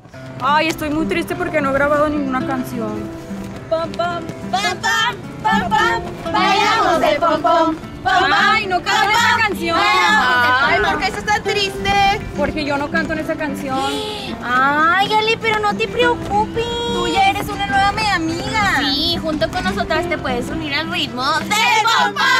Ay, estoy muy triste porque no he grabado ninguna canción. Pom pom, pom pom, pom pom, bailamos el pom pom. Ay, no canto esa canción. Ay, ¿por qué estás tan triste? Porque yo no canto en esa canción. Ay, Ali, pero no te preocupes. Tú ya eres una nueva mega amiga. Sí, junto con nosotras te puedes unir al ritmo ¡del pom pom!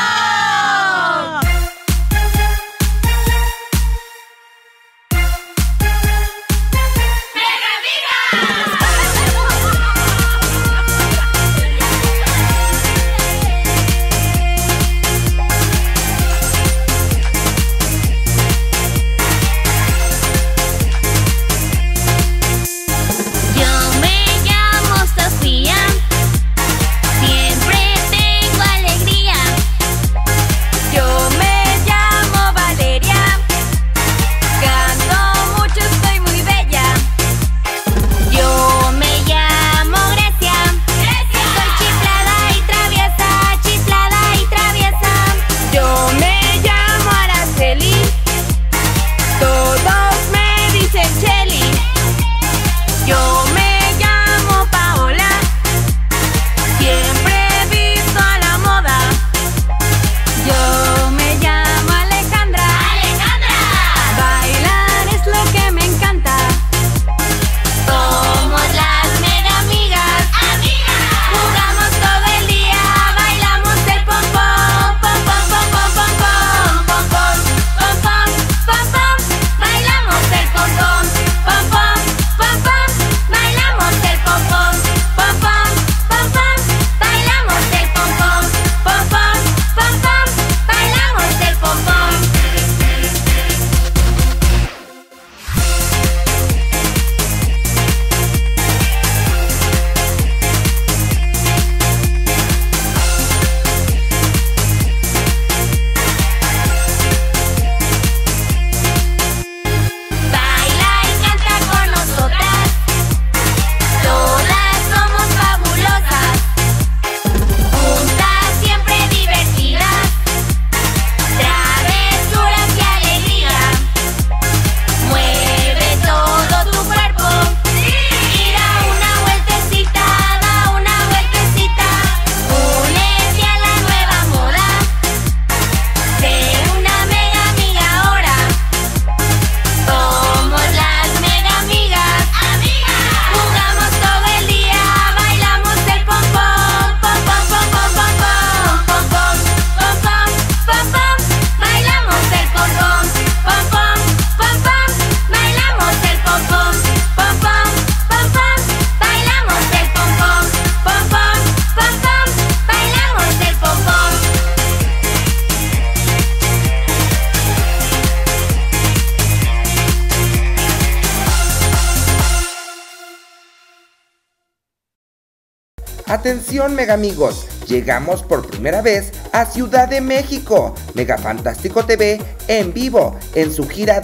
Atención mega amigos, llegamos por primera vez a Ciudad de México. Mega Fantástico TV en vivo en su gira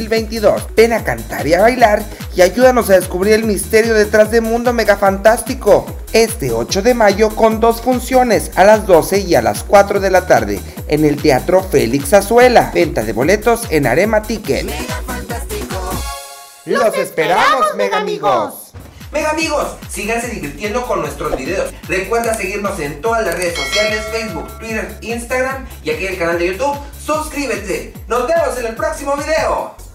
2022. Ven a cantar y a bailar y ayúdanos a descubrir el misterio detrás de Mundo Mega Fantástico. Este 8 de mayo con 2 funciones, a las 12 y a las 4 de la tarde, en el Teatro Félix Azuela. Venta de boletos en Arema Ticket. Mega Fantástico. ¡Los esperamos, mega amigos! Mega amigos, síganse divirtiendo con nuestros videos. Recuerda seguirnos en todas las redes sociales, Facebook, Twitter, Instagram y aquí en el canal de YouTube. ¡Suscríbete! ¡Nos vemos en el próximo video!